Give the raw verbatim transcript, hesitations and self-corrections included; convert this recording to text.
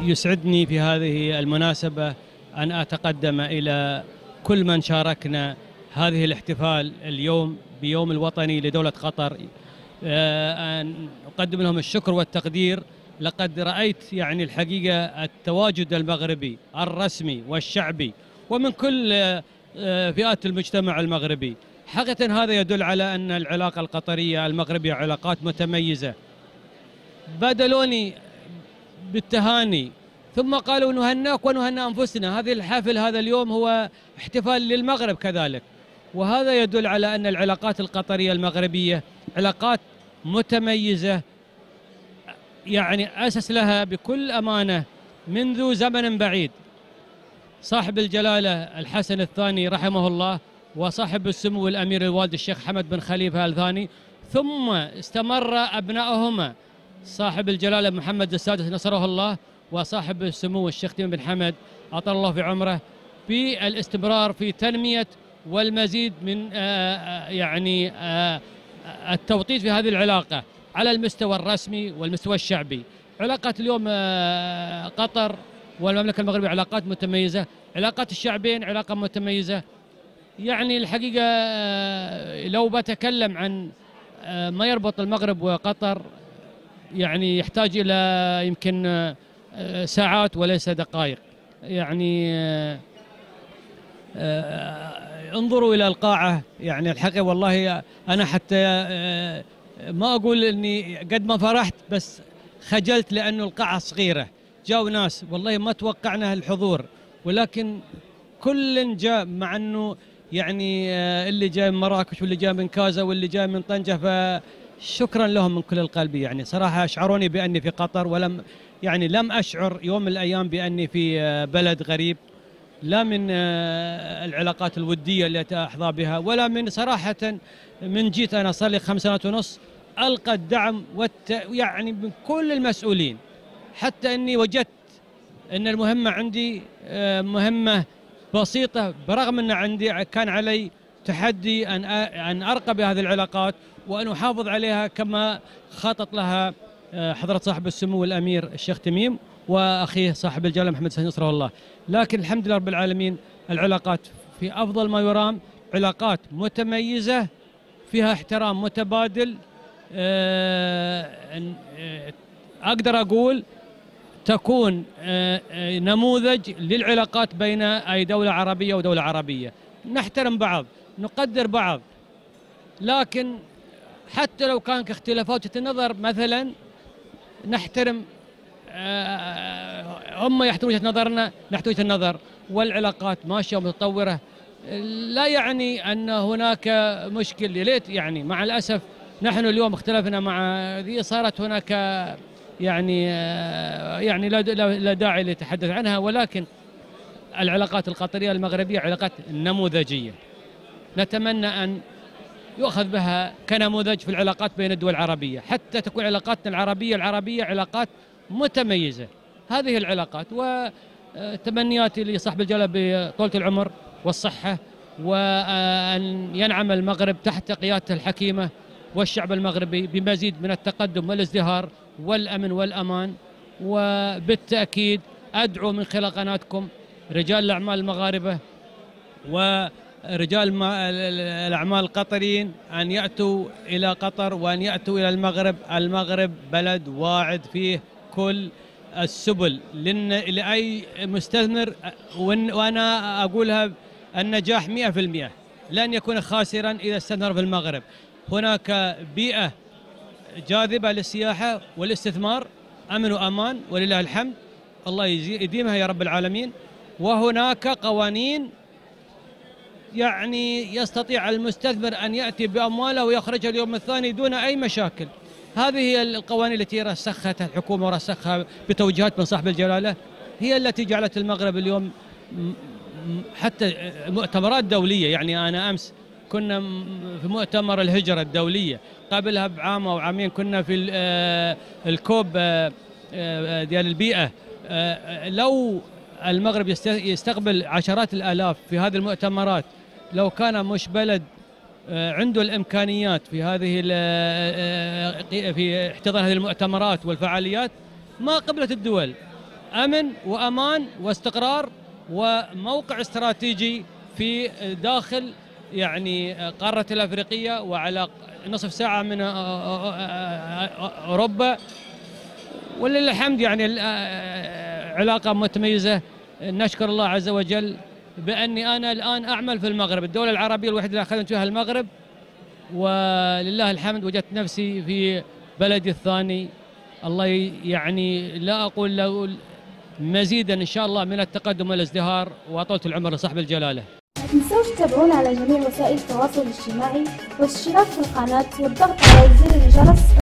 يسعدني في هذه المناسبة أن أتقدم إلى كل من شاركنا هذه الاحتفال اليوم بيوم الوطني لدولة قطر، أن أقدم لهم الشكر والتقدير. لقد رأيت يعني الحقيقة التواجد المغربي الرسمي والشعبي ومن كل فئات المجتمع المغربي. حقيقة هذا يدل على أن العلاقة القطرية المغربية علاقات متميزة. بادلوني بالتهاني ثم قالوا نهناك ونهنى أنفسنا. هذه الحافل هذا اليوم هو احتفال للمغرب كذلك، وهذا يدل على أن العلاقات القطرية المغربية علاقات متميزة، يعني أسس لها بكل أمانة منذ زمن بعيد صاحب الجلالة الحسن الثاني رحمه الله، وصاحب السمو الأمير الوالد الشيخ حمد بن خليفة الثاني، ثم استمر أبنائهما صاحب الجلالة محمد السادس نصره الله، وصاحب السمو الشيخ تميم بن حمد أطال الله في عمره، بالاستمرار في تنمية والمزيد من آآ يعني آآ التوطيد في هذه العلاقة على المستوى الرسمي والمستوى الشعبي. علاقة اليوم قطر والمملكة المغربية علاقات متميزة، علاقات الشعبين علاقة متميزة. يعني الحقيقة لو بتكلم عن ما يربط المغرب وقطر يعني يحتاج إلى يمكن ساعات وليس دقائق. يعني انظروا إلى القاعة، يعني الحقيقة والله أنا حتى ما أقول أني قد ما فرحت بس خجلت، لأنه القاعة صغيرة. جاءوا ناس والله ما توقعنا الحضور، ولكن كل جاء، مع أنه يعني اللي جاي من مراكش واللي جاي من كازا واللي جاي من طنجة، فشكرا لهم من كل القلب. يعني صراحة أشعروني بأني في قطر، ولم يعني لم أشعر يوم من الأيام بأني في بلد غريب، لا من العلاقات الودية التي أحظى بها، ولا من صراحة من جيت أنا صار لي خمس سنوات ونص ألقى الدعم والت... يعني من كل المسؤولين، حتى أني وجدت أن المهمة عندي مهمة بسيطة، برغم أن عندي كان علي تحدي أن أن أرقى بهذه العلاقات وأن أحافظ عليها كما خطط لها حضرة صاحب السمو الأمير الشيخ تميم وأخيه صاحب الجلالة محمد السادس نصره الله. لكن الحمد لله رب العالمين العلاقات في أفضل ما يرام، علاقات متميزة فيها احترام متبادل. أقدر أقول تكون نموذج للعلاقات بين أي دولة عربية ودولة عربية. نحترم بعض، نقدر بعض، لكن حتى لو كان اختلافات النظر مثلا نحترم، هم يحترمون وجهة نظرنا نحترم وجهة النظر، والعلاقات ماشية ومتطورة. لا يعني أن هناك مشكل، ليت يعني مع الأسف نحن اليوم اختلفنا مع ذي، صارت هناك يعني يعني لا داعي للتحدث عنها، ولكن العلاقات القطرية المغربية علاقات نموذجية، نتمنى أن يؤخذ بها كنموذج في العلاقات بين الدول العربية، حتى تكون علاقاتنا العربية العربية علاقات متميزة. هذه العلاقات وتمنياتي لصاحب الجلالة بطولة العمر والصحة، وأن ينعم المغرب تحت قيادته الحكيمة والشعب المغربي بمزيد من التقدم والازدهار والأمن والأمان. وبالتأكيد أدعو من خلال قناتكم رجال الأعمال المغاربة ورجال الأعمال القطريين أن يأتوا إلى قطر وأن يأتوا إلى المغرب. المغرب بلد واعد فيه كل السبل لأي مستثمر، وأنا أقولها النجاح مئة في المئة، لن يكون خاسرا إذا استثمر في المغرب. هناك بيئة جاذبة للسياحة والاستثمار، أمن وأمان ولله الحمد، الله يديمها يا رب العالمين. وهناك قوانين يعني يستطيع المستثمر أن يأتي بأمواله ويخرجها اليوم الثاني دون أي مشاكل. هذه هي القوانين التي رسخها الحكومة ورسخها بتوجيهات من صاحب الجلالة، هي التي جعلت المغرب اليوم حتى مؤتمرات دولية. يعني أنا أمس كنا في مؤتمر الهجرة الدولية، قبلها بعام أو عامين كنا في الكوب ديال البيئة. لو المغرب يستقبل عشرات الآلاف في هذه المؤتمرات، لو كان مش بلد عنده الإمكانيات في هذه في احتضان هذه المؤتمرات والفعاليات، ما قبلت الدول. أمن وأمان واستقرار وموقع استراتيجي في داخل يعني قارة الأفريقية وعلى نصف ساعة من أوروبا، ولله الحمد يعني علاقة متميزة. نشكر الله عز وجل بأني أنا الآن أعمل في المغرب، الدولة العربية الوحيدة اللي أخذت فيها المغرب، ولله الحمد وجدت نفسي في بلدي الثاني. الله يعني لا أقول له مزيدا إن شاء الله من التقدم والازدهار وطولة العمر لصاحب الجلالة. لا تنسوش تتابعونا على جميع وسائل التواصل الاجتماعي والاشتراك في القناة والضغط على زر الجرس